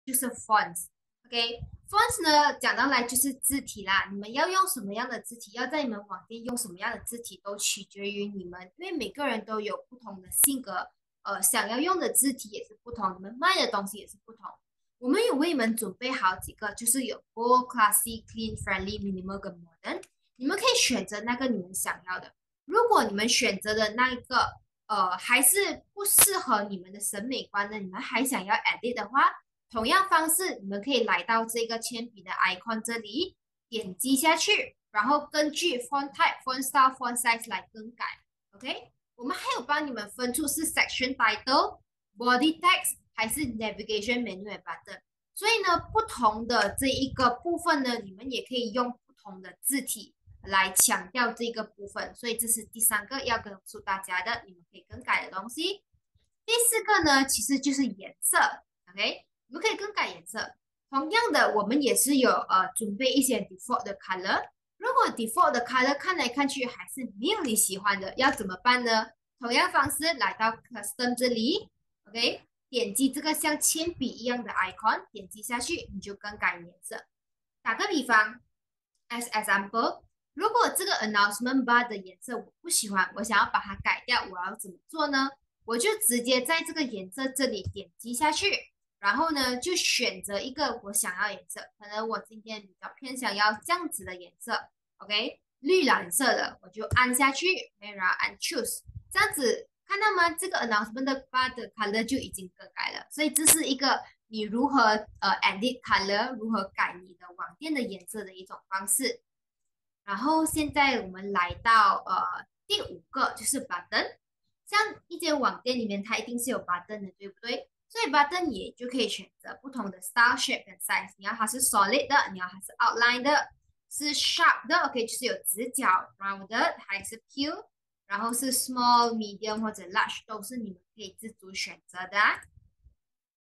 就是 fonts。OK，fonts 呢讲到来就是字体啦，你们要用什么样的字体，要在你们网店用什么样的字体，都取决于你们，因为每个人都有不同的性格，想要用的字体也是不同，你们卖的东西也是不同。我们有为你们准备好几个，就是有 bold、classy、clean、friendly、minimal 跟 modern，你们可以选择那个你们想要的。如果你们选择的那一个还是不适合你们的审美观的，你们还想要 edit 的话，同样方式，你们可以来到这个铅笔的 icon 这里，点击下去，然后根据 font type、font style、font size 来更改。OK，我们还有帮你们分出是 section title、body text 还是 navigation menu button。所以呢，不同的这一个部分呢，你们也可以用不同的字体来强调这个部分。所以这是第三个要告诉大家的，你们可以更改的东西。第四个呢，其实就是颜色。OK，你们可以更改颜色。同样的，我们也是有准备一些 default 的 color。如果 default 的 color 看来看去还是没有你喜欢的，要怎么办呢？同样方式来到 custom 这里，OK，点击这个像铅笔一样的 icon，点击下去你就更改颜色。打个比方，as example，如果这个 announcement bar 的颜色我不喜欢，我想要把它改掉，我要怎么做呢？我就直接在这个颜色这里点击下去，然后呢就选择一个我想要颜色，可能我今天比较偏向要这样子的颜色，OK，绿蓝色的，我就按下去，然后按 choose，这样子看到吗？这个 announcement bar 的 color 就已经更改了，所以这是一个你如何edit color，如何改你的网店的颜色的一种方式。然后现在我们来到第五个就是 button，像一间网店里面它一定是有 button 的，对不对？所以 button 也就可以选择不同的 style、shape 跟 size。你要它是 solid 的，你要它是 outline 的，是 sharp 的，OK，就是有直角 round 的，还是 Q，然后是 small、medium 或者 large，都是你们可以自主选择的啊。